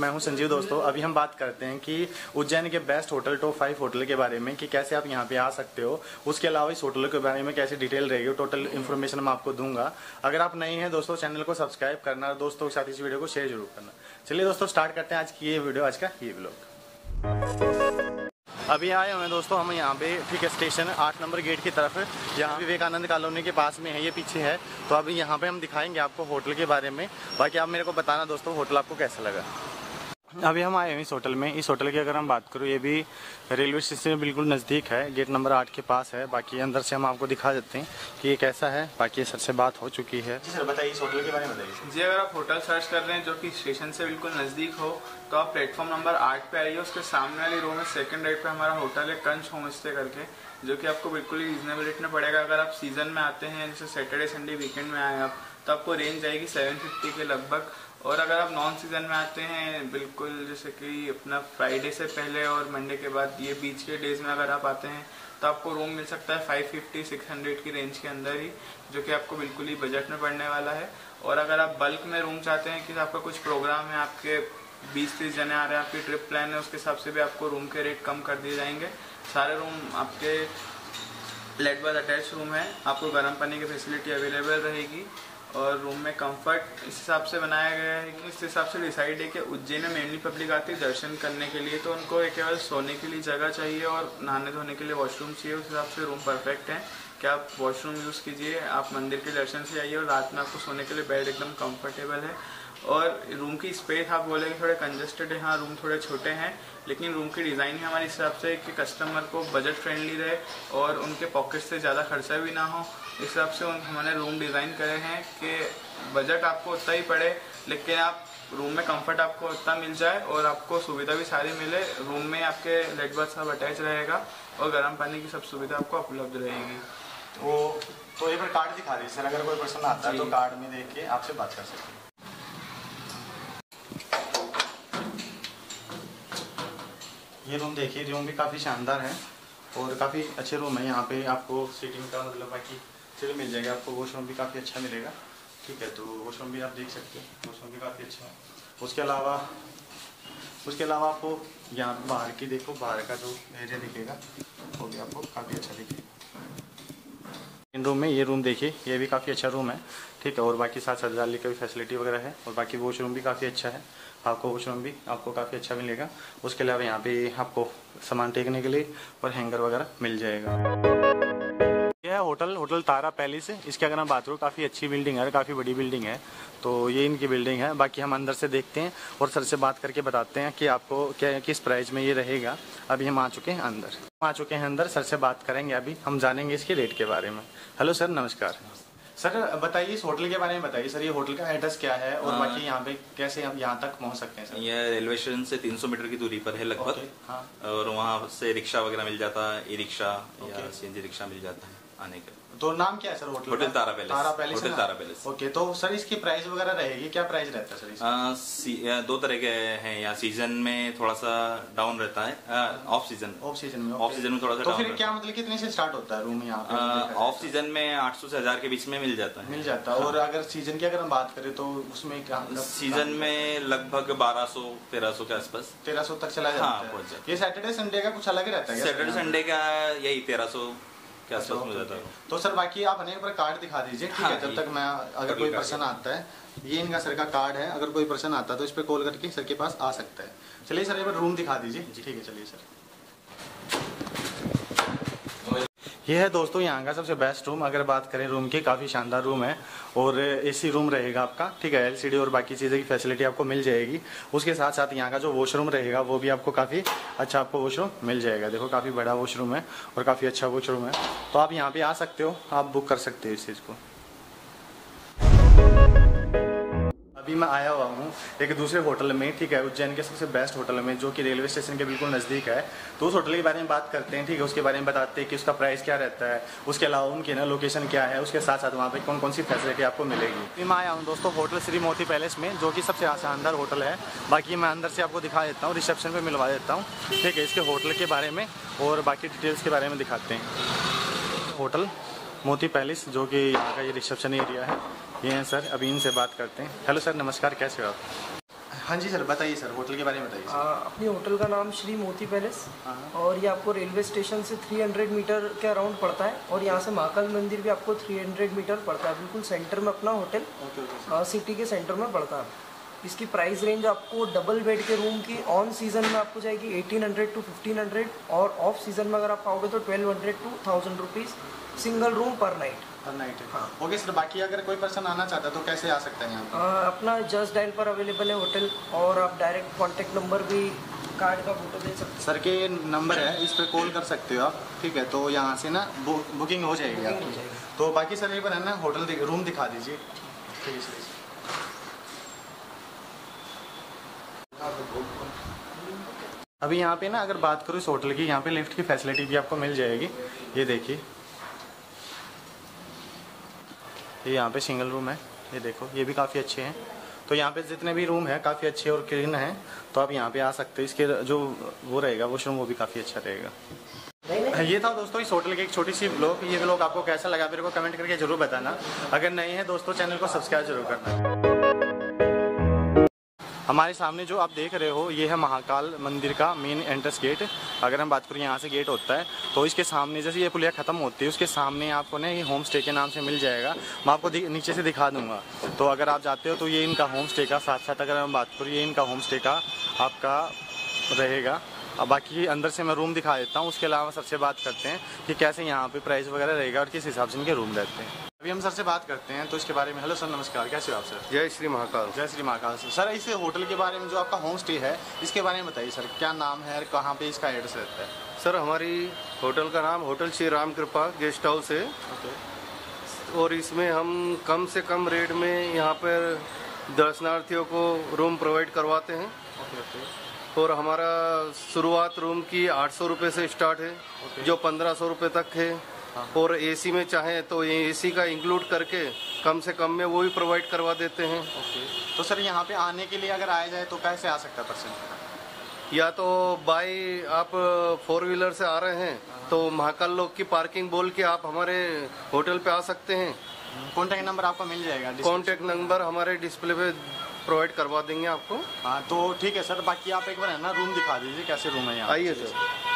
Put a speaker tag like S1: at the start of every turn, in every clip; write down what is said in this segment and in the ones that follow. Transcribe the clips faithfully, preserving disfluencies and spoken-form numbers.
S1: मैं हूं संजीव। दोस्तों अभी हम बात करते हैं कि उज्जैन के best hotel, top five hotel के बारे में कि कैसे आप यहां पे आ सकते हो। उसके अलावा इस होटल के बारे में कैसे डिटेल रहेगी, टोटल इन्फॉर्मेशन मैं आपको दूंगा। अगर आप नए हैं दोस्तों, चैनल को सब्सक्राइब करना और दोस्तों के साथ इस वीडियो को शेयर जरूर करना। चलिए दोस्तों स्टार्ट करते हैं आज की ये वीडियो, आज का ये व्लॉग। अभी आए हुए हैं दोस्तों हम यहाँ पे, ठीक है, स्टेशन आठ नंबर गेट की तरफ। यहाँ विवेकानंद कॉलोनी के पास में है, ये पीछे है। तो अभी यहाँ पे हम दिखाएंगे आपको होटल के बारे में। बाकी आप मेरे को बताना दोस्तों होटल आपको कैसा लगा। अभी हम आए हैं इस होटल में। इस होटल की अगर हम बात करूँ, ये भी रेलवे स्टेशन से बिल्कुल नज़दीक है, गेट नंबर आठ के पास है। बाकी अंदर से हम आपको दिखा देते हैं कि ये कैसा है। बाकी सर से बात हो चुकी है। जी सर बताइए इस होटल के बारे में बताइए।
S2: जी अगर आप होटल सर्च कर रहे हैं जो कि स्टेशन से बिल्कुल नज़दीक हो तो आप प्लेटफॉर्म नंबर आठ पे आइए। उसके सामने वाली रो में सेकंड राइट पे हमारा होटल है कंच होम स्टे करके, जो कि आपको बिल्कुल ही रीजनेबल रेट में पड़ेगा। अगर आप सीजन में आते हैं, जैसे सैटरडे संडे वीकेंड में आए आप, तो आपको रेंज आएगी सेवन फिफ्टी के लगभग। और अगर आप नॉन सीजन में आते हैं, बिल्कुल जैसे कि अपना फ्राइडे से पहले और मंडे के बाद, ये बीच के डेज में अगर आप आते हैं तो आपको रूम मिल सकता है फाइव फिफ्टी सिक्स हंड्रेड की रेंज के अंदर ही, जो कि आपको बिल्कुल ही बजट में पड़ने वाला है। और अगर आप बल्क में रूम चाहते हैं कि आपका कुछ प्रोग्राम है, आपके बीस तीस जने आ रहे हैं, आपकी ट्रिप प्लान है, उसके हिसाब से भी आपको रूम के रेट कम कर दिए जाएंगे। सारे रूम आपके लेट बाथ अटैच रूम है, आपको गर्म पानी की फैसिलिटी अवेलेबल रहेगी और रूम में कंफर्ट इस हिसाब से बनाया गया है कि इस हिसाब से डिसाइड है कि उज्जैन में मेनली पब्लिक आती है दर्शन करने के लिए, तो उनको केवल सोने के लिए जगह चाहिए और नहाने धोने के लिए वॉशरूम चाहिए। उस हिसाब से रूम परफेक्ट है कि आप वॉशरूम यूज़ कीजिए, आप मंदिर के दर्शन से आइए और रात में आपको सोने के लिए बेड एकदम कंफर्टेबल है। और रूम की स्पेस आप बोलेंगे थोड़े कंजेस्टेड है, हाँ रूम थोड़े छोटे हैं, लेकिन रूम की डिज़ाइन ही हमारे हिसाब से कि कस्टमर को बजट फ्रेंडली रहे और उनके पॉकेट से ज़्यादा खर्चा भी ना हो। इस हिसाब से हमने रूम डिज़ाइन करे हैं कि बजट आपको उतना ही पड़े, लेकिन आप रूम में कंफर्ट आपको उतना मिल जाए और आपको सुविधा भी सारी मिले। रूम में आपके लेट बाथ सब अटैच रहेगा और गर्म पानी की सब सुविधा आपको उपलब्ध रहेगी।
S1: तो तो एक बार कार्ड दिखा दीजिए सर, अगर कोई पर्सन आता है तो कार्ड में देख के आपसे बात कर सकते हैं। ये रूम देखिए, रूम भी काफ़ी शानदार है और काफ़ी अच्छे रूम है। यहाँ पे आपको सीटिंग का मतलब बाकी चीज़ मिल जाएगा, आपको वॉशरूम भी काफ़ी अच्छा मिलेगा। ठीक है, तो वॉशरूम भी आप देख सकते हो, वॉशरूम भी काफ़ी अच्छा है। उसके अलावा उसके अलावा आपको यहाँ बाहर की देखो, बाहर का जो एरिया दिखेगा वो भी आपको काफ़ी अच्छा दिखेगा। इन रूम में ये रूम देखिए, ये भी काफ़ी अच्छा रूम है। ठीक है, और बाकी साथ साथ जाली का भी फैसिलिटी वगैरह है और बाकी वॉशरूम भी काफ़ी अच्छा है। आपको वॉशरूम भी आपको काफ़ी अच्छा मिलेगा। उसके अलावा यहाँ पे आपको सामान टेकने के लिए और हैंगर वगैरह मिल जाएगा। यह है होटल होटल तारा पैलेस। इसकी अगर हम बात करूँ, काफ़ी अच्छी बिल्डिंग है, काफ़ी बड़ी बिल्डिंग है। तो ये इनकी बिल्डिंग है। बाकी हम अंदर से देखते हैं और सर से बात करके बताते हैं कि आपको क्या किस प्राइस में ये रहेगा। अभी हम आ चुके हैं अंदर आ चुके हैं अंदर सर से बात करेंगे, अभी हम जानेंगे इसके रेट के बारे में। हेलो सर, नमस्कार सर। बताइए इस होटल के बारे में बताइए सर, ये होटल का एड्रेस क्या है और आ, बाकी यहाँ पे कैसे हम यहाँ तक पहुँच सकते हैं सर?
S3: यह रेलवे स्टेशन से तीन सौ मीटर की दूरी पर है लगभग। हाँ। और वहाँ से रिक्शा वगैरह मिल जाता है, ई रिक्शा या सीएनजी रिक्शा मिल जाता है आने का।
S1: तो नाम क्या है sir hotel?
S3: Hotel Tara palace.
S1: Tara palace
S3: hotel Tara palace.
S1: Okay, तो सर इसकी प्राइस वगैरह रहेगी, क्या प्राइस रहता है सर इसका?
S3: आ, दो तरह के हैं यहाँ। सीजन में थोड़ा सा डाउन रहता है, ऑफ सीजन
S1: ऑफ सीजन में
S3: ऑफ सीजन में थोड़ा सा
S1: तो फिर क्या मतलब कितने से स्टार्ट होता है रूम यहाँ पे?
S3: ऑफ सीजन में आठ सौ से हजार के बीच में मिल जाता है।
S1: मिल जाता है। और अगर सीजन की अगर हम बात करें तो उसमें क्या
S3: सीजन में लगभग बारह सौ तेरह सौ के आसपास
S1: तेरह सौ तक चला जाता है। ये सैटरडे संडे का कुछ अलग ही रहता है?
S3: सैटरडे संडे का यही तेरह सौ के आसपास मिल जाता है।
S1: तो सर बाकी आप हमें एक बार कार्ड दिखा दीजिए, ठीक है? जब तक मैं, अगर कोई पर्सन आता है, ये इनका सर का कार्ड है, अगर कोई पर्सन आता है तो इस पे कॉल करके सर के पास आ सकता है। चलिए सर एक बार रूम दिखा दीजिए। ठीक है, चलिए सर। ये है दोस्तों यहाँ का सबसे बेस्ट रूम। अगर बात करें रूम की, काफ़ी शानदार रूम है और एसी रूम रहेगा आपका। ठीक है, एलसीडी और बाकी चीज़ें की फैसिलिटी आपको मिल जाएगी। उसके साथ साथ यहाँ का जो वॉशरूम रहेगा वो भी आपको काफ़ी अच्छा आपको वॉशरूम मिल जाएगा। देखो काफ़ी बड़ा वॉशरूम है और काफ़ी अच्छा वॉशरूम है। तो आप यहाँ पे आ सकते हो, आप बुक कर सकते हो इस चीज़ को। अभी मैं आया हुआ हूँ एक दूसरे होटल में, ठीक है, उज्जैन के सबसे बेस्ट होटल में, जो कि रेलवे स्टेशन के बिल्कुल नज़दीक है। तो उस होटल के बारे में बात करते हैं, ठीक है, उसके बारे में बताते हैं कि उसका प्राइस क्या रहता है, उसके अलावा उनकी ना लोकेशन क्या है, उसके साथ साथ वहाँ पे कौन कौन सी फैसिलिटी आपको मिलेगी। मैं आया हूँ दोस्तों होटल श्री मोती पैलेस में, जो कि सबसे शानदार होटल है। बाकी मैं अंदर से आपको दिखा देता हूँ, रिसेप्शन पर मिलवा देता हूँ, ठीक है, इसके होटल के बारे में और बाकी डिटेल्स के बारे में दिखाते हैं। होटल मोती पैलेस, जो कि यहाँ का ये रिसेप्शन एरिया है, ये हैं सर। अभी इनसे बात करते हैं। हेलो सर, नमस्कार, कैसे हो आप? हाँ जी सर, बताइए सर, होटल के बारे में बताइए सर।
S4: अपनी होटल का नाम श्री मोती पैलेस,
S1: हाँ।
S4: और ये आपको रेलवे स्टेशन से तीन सौ मीटर के अराउंड पड़ता है, और यहाँ से महाकाल मंदिर भी आपको तीन सौ मीटर पड़ता है। बिल्कुल सेंटर में अपना होटल,
S1: ओके ओके।
S4: सिटी के सेंटर में पड़ता है। इसकी प्राइस रेंज आपको डबल बेड के रूम की ऑन सीजन में आपको जाएगी अठारह सौ टू पंद्रह सौ, और ऑफ सीजन में अगर आप आओगे तो बारह सौ two thousand rupees single room per night.
S1: Per night है। हाँ। ओके सर, बाकी अगर कोई पर्सन आना चाहता है तो कैसे आ सकता है यहाँ पर?
S4: आ, अपना जस्ट डायल पर अवेलेबल है होटल, और आप डायरेक्ट कॉन्टेक्ट नंबर भी कार्ड का फोटो दे सकते हैं।
S1: सर के नंबर है, इस पर कॉल कर सकते हो आप, ठीक है? तो यहाँ से ना बु, बुकिंग हो जाएगी आपकी। तो बाकी सर एक बार है ना होटल दि, रूम दिखा दीजिए। ठीक है सर। अभी यहाँ पे ना अगर बात करूँ इस होटल की, यहाँ पे लिफ्ट की फैसिलिटी भी आपको मिल जाएगी। ये देखिए, ये यहाँ पे सिंगल रूम है, ये देखो, ये भी काफ़ी अच्छे हैं। तो यहाँ पे जितने भी रूम है काफ़ी अच्छे और क्लीन हैं, तो आप यहाँ पे आ सकते हो। इसके जो वो रहेगा वॉशरूम, वो भी काफ़ी अच्छा रहेगा। ये था दोस्तों इस होटल की एक छोटी सी ब्लॉग। ये ब्लॉग आपको कैसा लगा मेरे को कमेंट करके जरूर बताना। अगर नहीं है दोस्तों, चैनल को सब्सक्राइब जरूर करना। हमारे सामने जो आप देख रहे हो, ये है महाकाल मंदिर का मेन एंट्रेंस गेट। अगर हम बात करें यहाँ से गेट होता है, तो इसके सामने जैसे ये पुलिया ख़त्म होती है, उसके सामने आपको ना ये होम स्टे के नाम से मिल जाएगा। मैं आपको नीचे से दिखा दूंगा। तो अगर आप जाते हो तो ये इनका होम स्टे का साथ साथ अगर हम बात करूँ, ये इनका होम स्टे का आपका रहेगा। अब बाकी अंदर से मैं रूम दिखा देता हूँ। उसके अलावा सर से बात करते हैं कि कैसे यहाँ पे प्राइस वगैरह रहेगा और किस हिसाब से इनके रूम रहते हैं। अभी हम सर से बात करते हैं तो इसके बारे में। हेलो सर, नमस्कार, कैसे हो आप सर?
S5: जय श्री महाकाल।
S1: जय श्री महाकाल सर। सर इस होटल के बारे में, जो आपका होम स्टे है, इसके बारे में बताइए सर, क्या नाम है और कहाँ पे इसका एड्रेस रहता है?
S5: सर हमारी होटल का नाम होटल श्री राम कृपा गेस्ट हाउस है।
S1: ओके।
S5: और इसमें हम कम से कम रेट में यहाँ पर दर्शनार्थियों को रूम प्रोवाइड करवाते हैं।
S1: Okay okay.
S5: और हमारा शुरुआत रूम की आठ सौ रुपये से स्टार्ट है, जो पंद्रह सौ रुपये तक है। और एसी में चाहें तो ये एसी का इंक्लूड करके कम से कम में वो भी प्रोवाइड करवा देते हैं।
S1: ओके। तो सर यहाँ पे आने के लिए अगर आया जाए तो कैसे आ सकता है पर्सन?
S5: या तो बाई आप फोर व्हीलर से आ रहे हैं तो महाकाल लोक की पार्किंग बोल के आप हमारे होटल पे आ सकते हैं।
S1: कॉन्टैक्ट नंबर आपका मिल जाएगा?
S5: कॉन्टैक्ट नंबर हमारे डिस्प्ले पे प्रोवाइड करवा देंगे आपको।
S1: हाँ तो ठीक है सर। बाकी आप एक बार है ना रूम दिखा दीजिए, कैसे रूम है यहाँ?
S5: आइए सर।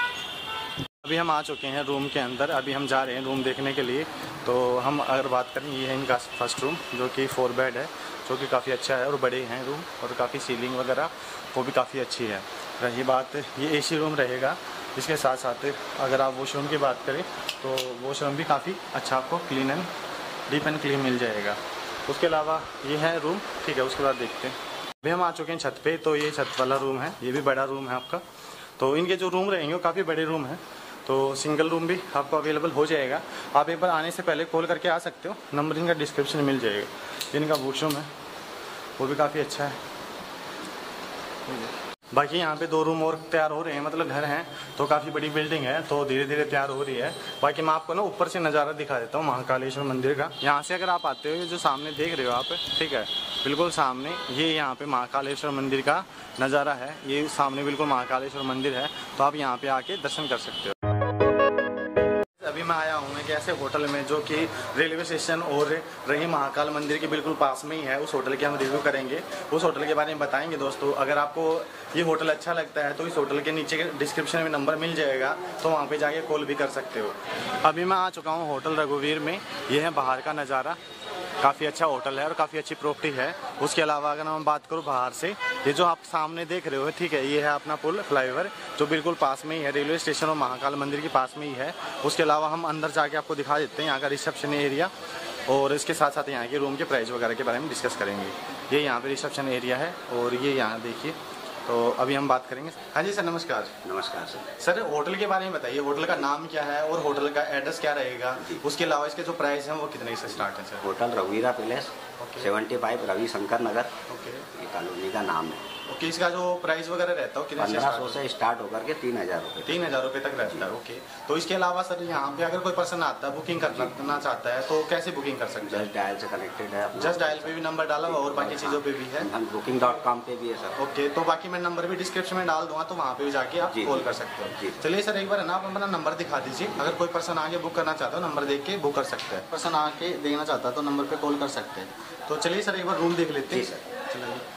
S1: अभी हम आ चुके हैं रूम के अंदर। अभी हम जा रहे हैं रूम देखने के लिए। तो हम अगर बात करें, ये है इनका फर्स्ट रूम, जो कि फोर बेड है, जो कि काफ़ी अच्छा है और बड़े हैं रूम, और काफ़ी सीलिंग वगैरह वो भी काफ़ी अच्छी है। रही बात, ये एसी रूम रहेगा। इसके साथ साथ अगर आप वॉशरूम की बात करें तो वॉशरूम भी काफ़ी अच्छा आपको clean and deep and clean मिल जाएगा। उसके अलावा ये है रूम, ठीक है। उसके बाद देखते हैं। अभी हम आ चुके हैं छत पे। तो ये छत वाला रूम है, ये भी बड़ा रूम है आपका। तो इनके जो रूम रहेंगे वो काफ़ी बड़े रूम हैं। तो सिंगल रूम भी आपको अवेलेबल हो जाएगा। आप एक बार आने से पहले कॉल करके आ सकते हो, नंबर इनका डिस्क्रिप्शन में मिल जाएगा। इनका वॉशरूम है, वो भी काफ़ी अच्छा है। बाकी यहाँ पे दो रूम और तैयार हो रहे हैं, मतलब घर हैं। तो काफ़ी बड़ी बिल्डिंग है, तो धीरे धीरे तैयार हो रही है। बाकी मैं आपको ना ऊपर से नज़ारा दिखा देता हूँ महाकालेश्वर मंदिर का। यहाँ से अगर आप आते हो, ये जो सामने देख रहे हो आप, ठीक है, बिल्कुल सामने ये यहाँ पे महाकालेश्वर मंदिर का नज़ारा है। ये सामने बिल्कुल महाकालेश्वर मंदिर है, तो आप यहाँ पे आके दर्शन कर सकते हो। अभी मैं आया हूँ एक ऐसे होटल में जो कि रेलवे स्टेशन और रही महाकाल मंदिर के बिल्कुल पास में ही है। उस होटल की हम रिव्यू करेंगे, उस होटल के बारे में बताएंगे दोस्तों। अगर आपको ये होटल अच्छा लगता है तो इस होटल के नीचे के डिस्क्रिप्शन में नंबर मिल जाएगा, तो वहाँ पे जाके कॉल भी कर सकते हो। अभी मैं आ चुका हूँ होटल रघुवीर में। ये है बाहर का नज़ारा, काफ़ी अच्छा होटल है और काफ़ी अच्छी प्रॉपर्टी है। उसके अलावा अगर हम बात करूँ बाहर से, ये जो आप सामने देख रहे हो, ठीक है, ये है अपना पुल फ्लाईओवर, जो बिल्कुल पास में ही है, रेलवे स्टेशन और महाकाल मंदिर के पास में ही है। उसके अलावा हम अंदर जाके आपको दिखा देते हैं यहाँ का रिसेप्शन एरिया, और इसके साथ साथ यहाँ के रूम के प्राइस वगैरह के बारे में डिस्कस करेंगे। ये यहाँ पे रिसेप्शन एरिया है, और ये यहाँ देखिए। तो अभी हम बात करेंगे। हाँ जी सर, नमस्कार।
S6: नमस्कार सर।
S1: सर होटल के बारे में बताइए, होटल का नाम क्या है और होटल का एड्रेस क्या रहेगा? उसके अलावा इसके जो प्राइस हैं वो कितने से स्टार्ट है सर?
S6: होटल रघुवीरा palace, seventy five Ravi Shankar Nagar,
S1: okay,
S6: ये कॉलोनी का नाम है।
S1: ओके। इसका जो प्राइस वगैरह रहता है कितने से
S6: पंद्रह सौ से स्टार्ट होकर के तीन हजार रुपये
S1: तीन हजार रुपये तक रहता है। ओके। तो इसके अलावा सर यहाँ पे अगर कोई पर्सन आता है, बुकिंग करना चाहता है, तो कैसे बुकिंग कर सकते हैं?
S6: जस्ट डायल से कनेक्टेड है।
S1: जस्ट डायल पे भी नंबर डाला हुआ और बाकी चीज़ों पे भी है।
S6: बुकिंग डॉट कॉम पे भी है सर।
S1: ओके। तो बाकी मैं नंबर भी डिस्क्रिप्शन में डाल दूंगा, तो वहाँ पे भी जाके आप कॉल कर सकते हो। चलिए सर, एक बार है ना आप अपना नंबर दिखा दीजिए। अगर कोई पर्सन आगे बुक करना चाहता है, नंबर देख के बुक कर सकते हैं। पर्सन आके देखना चाहता है तो नंबर पे कॉल कर सकते हैं। तो चलिए सर, एक बार रूम देख लेते हैं।
S6: जी सर।
S1: चलिए।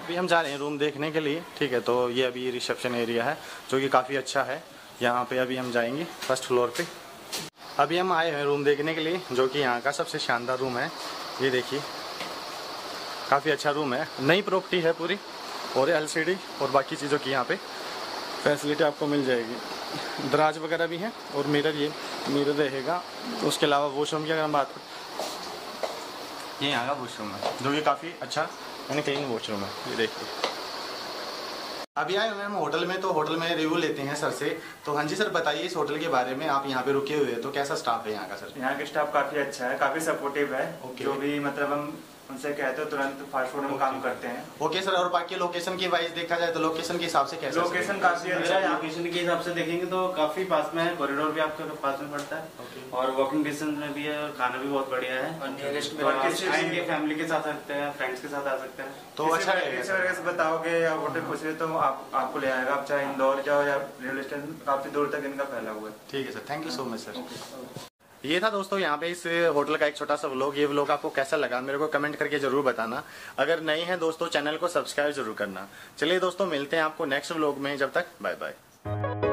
S1: अभी हम जा रहे हैं रूम देखने के लिए, ठीक है। तो ये अभी रिसेप्शन एरिया है जो कि काफ़ी अच्छा है। यहाँ पे अभी हम जाएंगे फर्स्ट फ्लोर पे। अभी हम आए हैं रूम देखने के लिए जो कि यहाँ का सबसे शानदार रूम है। ये देखिए काफ़ी अच्छा रूम है, नई प्रॉपर्टी है पूरी, और एलसीडी और बाकी चीज़ों की यहाँ पे फैसिलिटी आपको मिल जाएगी। दराज वगैरह भी है और मिरर, ये मिरर रहेगा। उसके अलावा वॉशरूम की अगर हम बात करें, ये यहाँ का वॉशरूम है जो कि काफ़ी अच्छा यानी क्लीन वॉशरूम है। ये देखिए अभी आए हुए हम होटल में, तो होटल में रिव्यू लेते हैं सर से। तो हाँ जी सर, बताइए इस होटल के बारे में। आप यहाँ पे रुके हुए हैं तो कैसा स्टाफ है यहाँ का सर?
S7: यहाँ के स्टाफ काफी अच्छा है, काफी सपोर्टिव है।
S1: ओके।
S7: जो भी मतलब हम उनसे कहते हो तुरंत फास्ट फूड में काम करते हैं।
S1: ओके सर, और बाकी लोकेशन की वाइज देखा जाए तो लोकेशन के हिसाब से कैसा?
S7: लोकेशन काफी अच्छा है।
S8: लोकेशन के हिसाब से देखेंगे तो काफी पास में है, कॉरिडोर भी आपके पास में पड़ता है और वॉकिंग डिस्टेंस में भी है और खाना भी बहुत बढ़िया है। और नियरेस्ट में आएंगे फैमिली के साथ आ सकते हैं, फ्रेंड्स के साथ आ सकते हैं,
S1: तो अच्छा रहेगा।
S7: बताओगे या होटल पूछ रहे तो आप आपको ले आएगा। आप चाहे इंदौर जाओ या रेलवे स्टेशन, काफी दूर तक इनका फैला हुआ है।
S1: ठीक है sir, thank you so much sir. ये था दोस्तों यहाँ पे इस होटल का एक छोटा सा व्लॉग। ये व्लॉग आपको कैसा लगा मेरे को कमेंट करके जरूर बताना। अगर नए हैं दोस्तों चैनल को सब्सक्राइब जरूर करना। चलिए दोस्तों, मिलते हैं आपको नेक्स्ट व्लॉग में। जब तक बाय बाय।